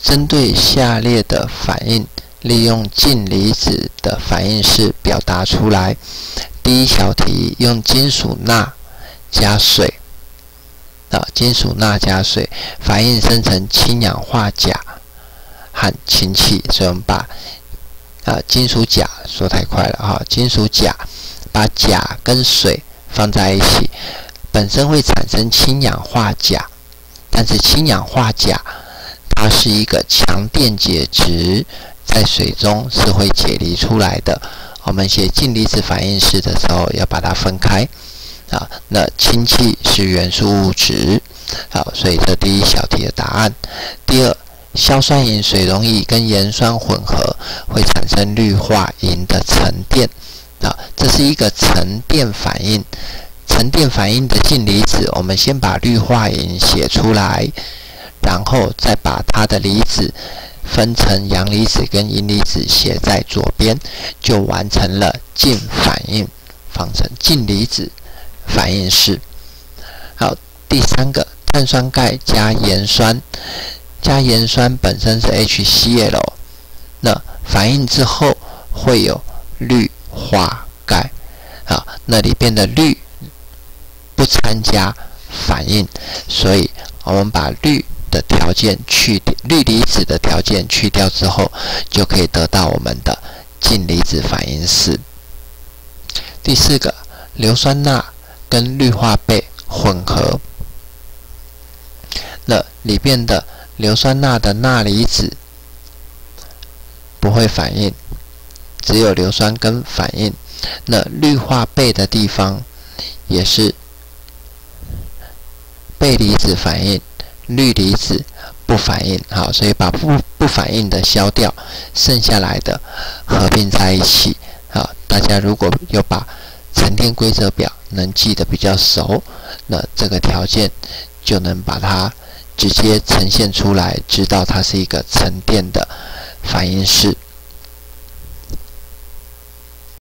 针对下列的反应，利用净离子的反应式表达出来。第一小题，用金属钠加水，金属钠加水反应生成氢氧化钾和氢气，所以我们把金属钾说太快了金属钾把钾跟水放在一起，本身会产生氢氧化钾，但是氢氧化钾它是一个强电解质，在水中是会解离出来的。我们写净离子反应式的时候要把它分开那氢气是元素物质所以这第一小题的答案。第二，硝酸银水溶液跟盐酸混合会产生氯化银的沉淀这是一个沉淀反应。沉淀反应的净离子，我们先把氯化银写出来，然后再把它的离子分成阳离子跟阴离子写在左边，就完成了净反应方程，净离子反应式。好，第三个，碳酸钙加盐酸，加盐酸本身是 HCl， 那反应之后会有氯化钙那里边的氯不参加反应，所以我们把氯的条件氯离子的条件去掉之后，就可以得到我们的净离子反应式。第四个，硫酸钠跟氯化钡混合，那里边的硫酸钠的钠离子不会反应，只有硫酸根反应。那氯化钡的地方也是钡离子反应，氯离子不反应，所以把不反应的消掉，剩下来的合并在一起。大家如果有把沉淀规则表能记得比较熟，那这个条件就能把它直接呈现出来，知道它是一个沉淀的反应式。